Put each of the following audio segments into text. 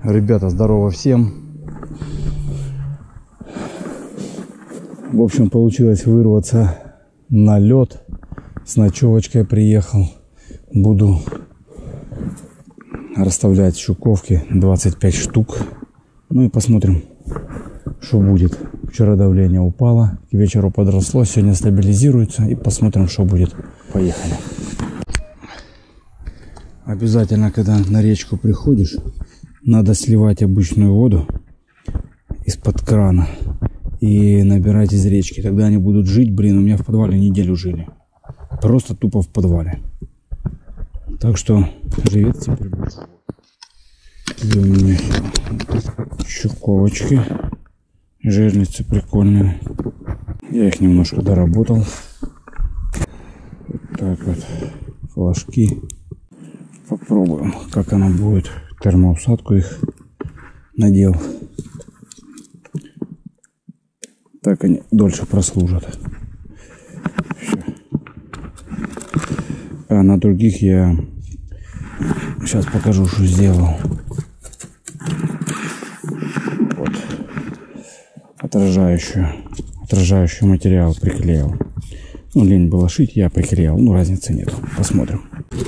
Ребята, здорово всем. В общем, получилось вырваться на лед. С ночевочкой приехал. Буду расставлять щуковки, 25 штук. Ну и посмотрим, что будет. Вчера давление упало, к вечеру подросло, сегодня стабилизируется. И посмотрим, что будет. Поехали. Обязательно, когда на речку приходишь, надо сливать обычную воду из-под крана и набирать из речки. Тогда они будут жить. Блин, у меня в подвале неделю жили. Просто тупо в подвале. Так что живет теперь больше. И у меня щуковочки. Жерлицы прикольные. Я их немножко доработал. Вот так вот. Флажки. Попробуем, как она будет. Термоусадку их надел. Так они дольше прослужат. Все. А на других я сейчас покажу, что сделал. Вот. Отражающий материал приклеил. Ну, лень было шить, я приклеил. Ну, разницы нет. Посмотрим.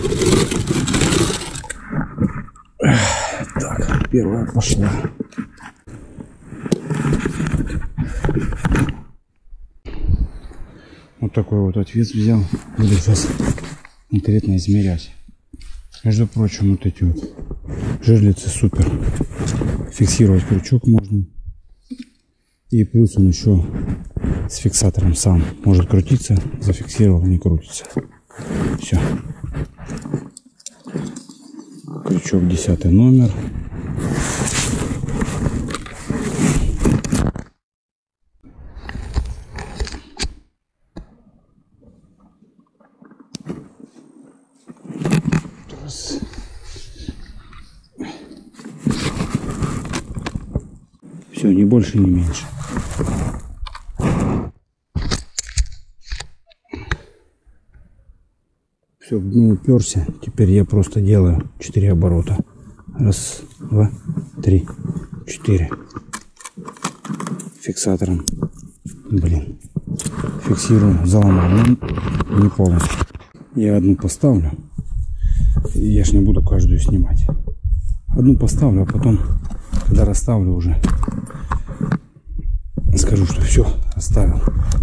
Так, первая пошла. Вот такой вот отвес взял. Буду сейчас конкретно измерять. Между прочим, вот эти вот жерлицы супер. Фиксировать крючок можно. И плюс он еще с фиксатором сам может крутиться. Зафиксировал, не крутится. Все. Крючок 10 номер. Раз. Все, ни больше, ни меньше. Все, в дно уперся. Теперь я просто делаю 4 оборота. Раз, два, три, 4. Фиксатором. Блин. Фиксирую. Заломал. Ну, не полностью. Я одну поставлю. Я ж не буду каждую снимать. Одну поставлю, а потом, когда расставлю уже, скажу, что все, расставил.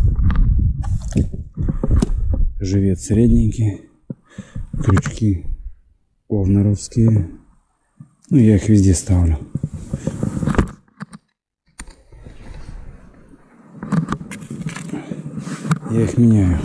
Живец средненький. Крючки овнеровские. Ну, я их везде ставлю. Я их меняю.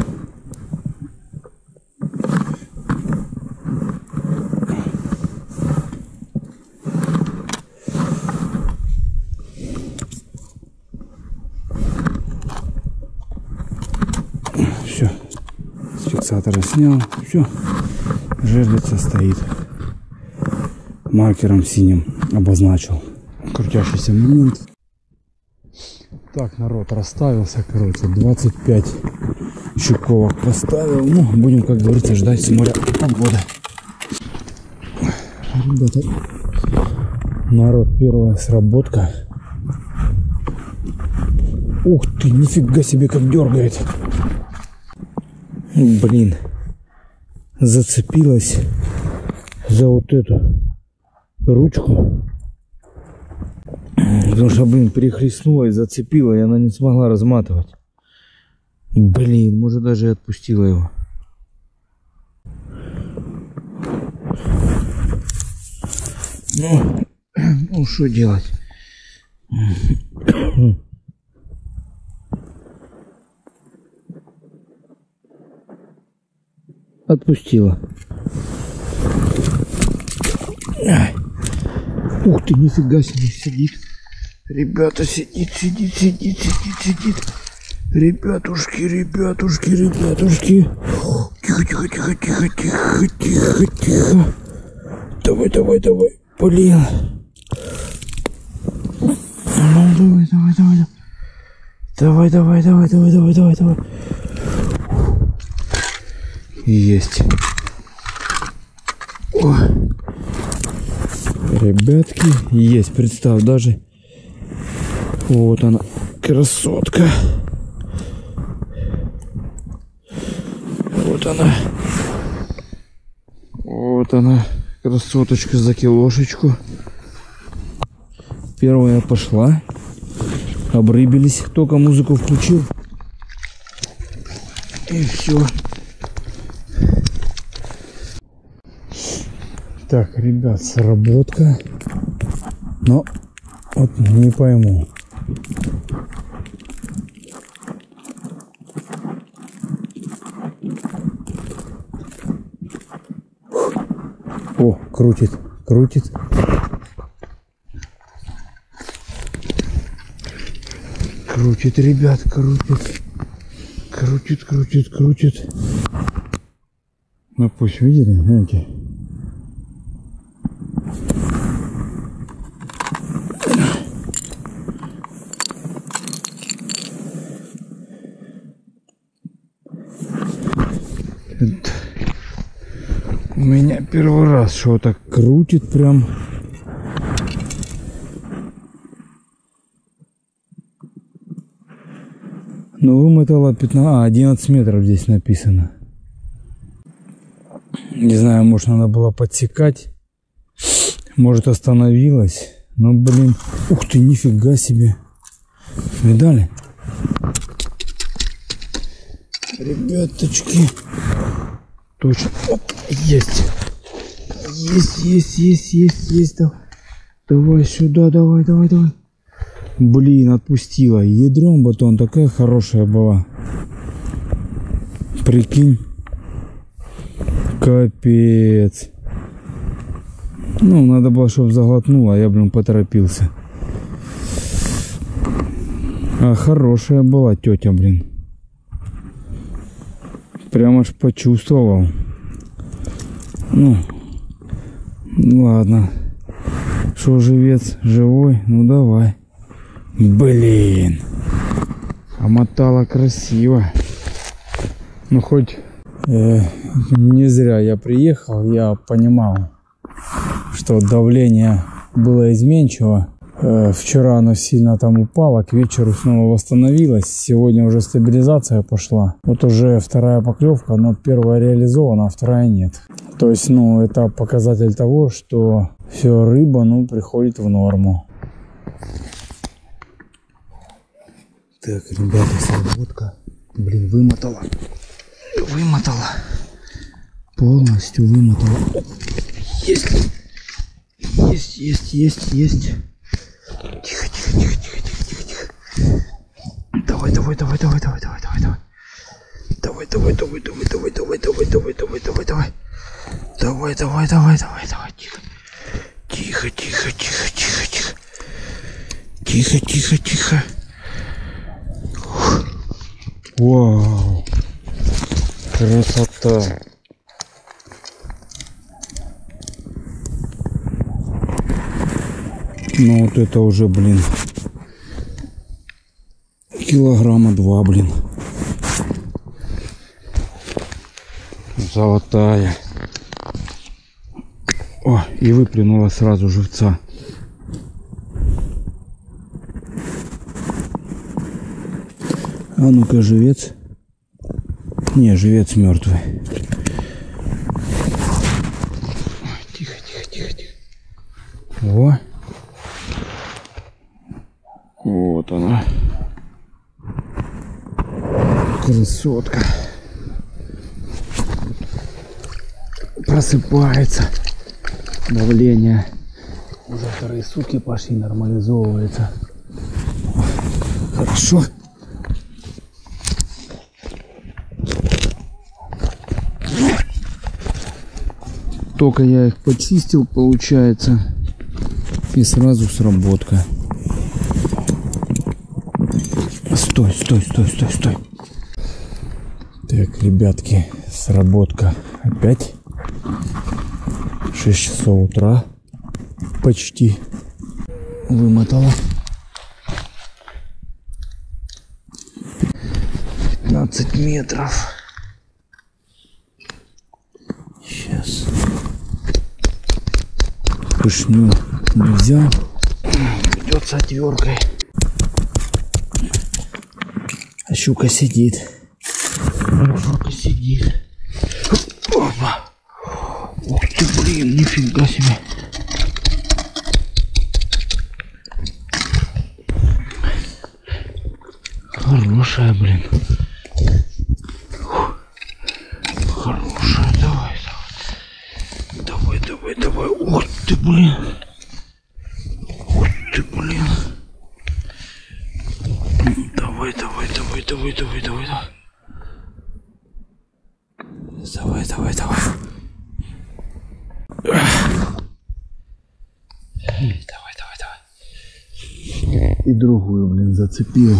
Все. С фиксатора снял. Все. Жерлица стоит. Маркером синим обозначил крутящийся момент. Так, народ, расставился, короче, 25 щуковок поставил. Ну, будем, как говорится, ждать с моря погоды. Ребята, народ, первая сработка. Ух ты, нифига себе, как дергает. Блин. Зацепилась за вот эту ручку. Потому что, блин, перехлестнула и зацепила, и она не смогла разматывать. Блин, может, даже и отпустила его. Ну, что делать? Отпустила. Ух ты, нифига себе, сидит. Ребята, сидит. Ребятушки. Тихо. Давай. Блин. Ну, давай. Есть. О. Ребятки, есть, представь, даже вот она, красотка. Вот она, красоточка за килошечку. Первая пошла. Обрыбились, только музыку включил. И все. Так, ребят, сработка. Но вот не пойму. О, крутит, крутит. Крутит, ребят, крутит. Крутит, крутит, крутит. Ну пусть видели, знаете. У меня первый раз, что так крутит прям. Ну, вымотала 11 метров здесь написано. Не знаю, может надо было подсекать. Может остановилась. Но, блин, ух ты, нифига себе. Видали? Ребяточки. Точно. Оп, есть. Есть. Давай сюда, давай. Блин, отпустила. Ядром батон такая хорошая была. Прикинь. Капец. Ну, надо было, чтобы заглотнула, а я, блин, поторопился. А хорошая была тетя, блин. Прям аж почувствовал. Ну, ладно. Что, живец живой? Ну, давай. Блин. Омотала красиво. Ну, хоть не зря я приехал. Я понимал, что давление было изменчиво. Вчера оно сильно там упало, к вечеру снова восстановилось. Сегодня уже стабилизация пошла. Вот уже вторая поклевка, но первая реализована, а вторая нет. То есть, ну, это показатель того, что все, рыба, ну, приходит в норму. Так, ребята, сработка. Блин, вымотала. Полностью вымотала. Есть. Тихо. Давай. Тихо. Вау. Красота. Ну вот это уже, блин, килограмма 2, блин. Золотая. О, и выплюнула сразу живца. А ну-ка, живец. Не, живец мертвый. Тихо. О. Вот она. Красотка. Просыпается. Давление. Уже вторые сутки пошли, нормализовывается. Хорошо. Только я их почистил, получается, и сразу сработка. Стой. Так, ребятки, сработка опять. 6 часов утра почти. Вымотала. 15 метров. Сейчас. Пышню не взял. Придется отверткой. А щука сидит. Щука сидит. Опа. Ух ты, блин, нифига себе. Хорошая, блин. Хорошая, давай, давай. Давай, давай, давай. Вот ты, блин. Вот ты, блин. Давай, давай, давай, давай, давай, давай, давай. Давай, давай, давай. Давай, давай, давай. И другую, блин, зацепил.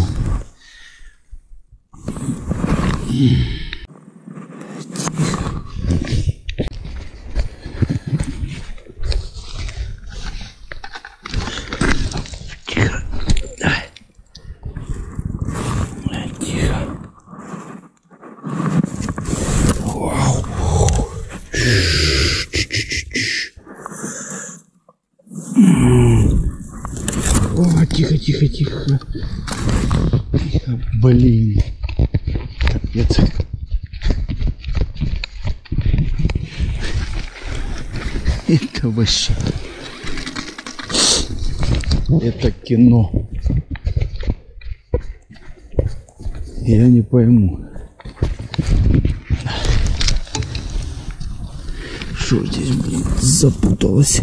Тихо. Давай. Тихо. Вау. О, тихо, тихо, тихо. Тихо, блин. Капец. Это вообще... Это кино. Я не пойму. Что здесь, блин, запуталось?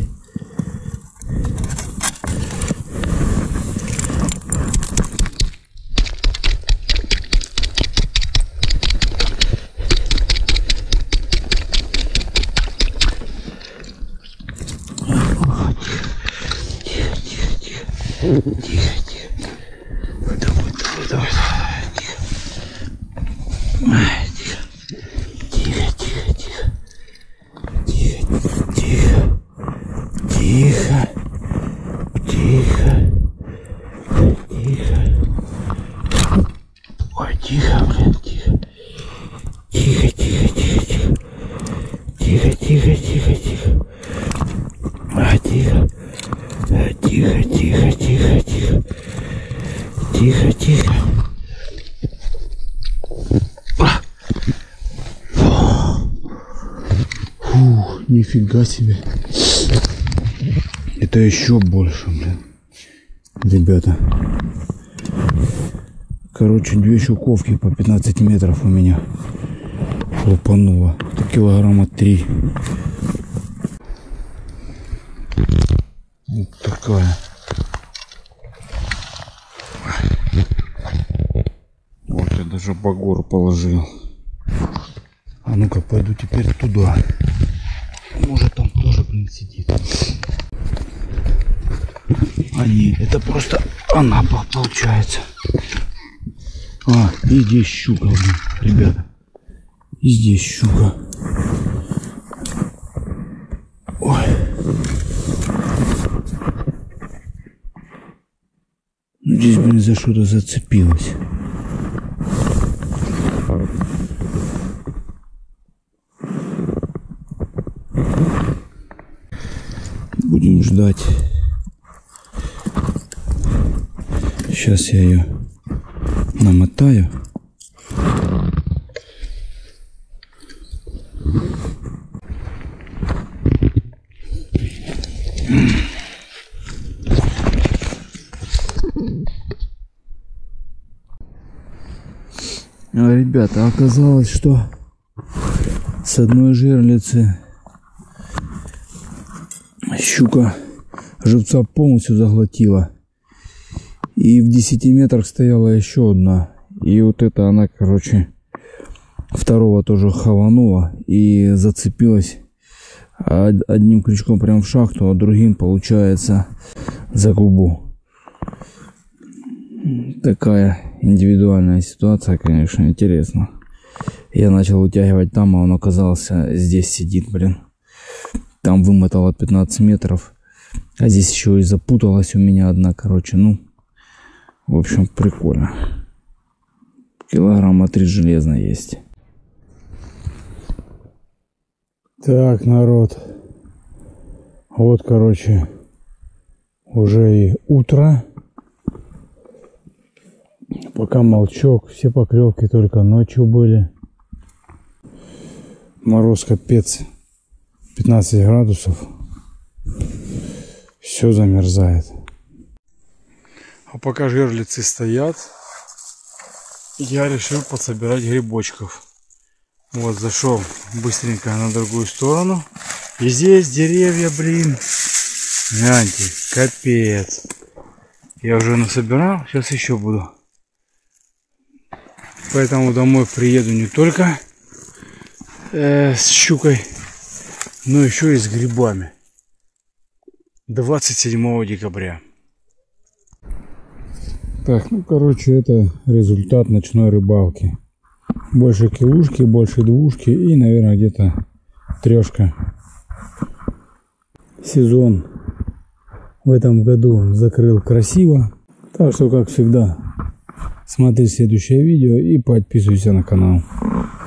Тихо, тихо. Давай, давай, давай. Тихо. Тихо, тихо, тихо. Тихо, тихо. Тихо. Тихо. Тихо. Ой, тихо, блин, тихо. Тихо, тихо, тихо, тихо. Тихо, тихо, тихо, тихо. А, тихо. Тихо, тихо, тихо, тихо. Тихо, тихо. Фу, нифига себе. Это еще больше, блин. Ребята. Короче, 2 щуковки по 15 метров у меня лупануло. Это килограмма 3. Вот такая. Вот я даже багор положил. А ну-ка, пойду теперь туда. Может, там тоже, блин, сидит. А нет, это просто она получается. А, и здесь щука, блин, ребята. И здесь щука. Ой. Здесь, блин, за что-то зацепилась. Будем ждать. Сейчас я ее намотаю. Ребята, оказалось, что с одной жерлицы щука живца полностью заглотила. И в 10 метрах стояла еще одна. И вот это она, короче, второго тоже хаванула и зацепилась одним крючком прям в шахту, а другим, получается, за губу. Такая индивидуальная ситуация, конечно, интересно. Я начал вытягивать там, а он оказался здесь сидит, блин. Там вымотала 15 метров. А здесь еще и запуталась у меня одна, короче, ну, в общем, прикольно. Килограмма 3 железно есть. Так, народ. Вот, короче, уже и утро. Пока молчок, все поклевки только ночью были. Мороз капец, 15 градусов. Все замерзает. А пока жерлицы стоят, я решил подсобирать грибочков. Вот, зашел быстренько на другую сторону. И здесь деревья, блин. Гляньте, капец. Я уже насобирал, сейчас еще буду. Поэтому домой приеду не только с щукой, но еще и с грибами. 27 декабря. Так, ну короче, это результат ночной рыбалки. Больше килушки, больше двушки и, наверное, где-то трешка. Сезон в этом году закрыл красиво. Так что, как всегда, смотри следующее видео и подписывайся на канал.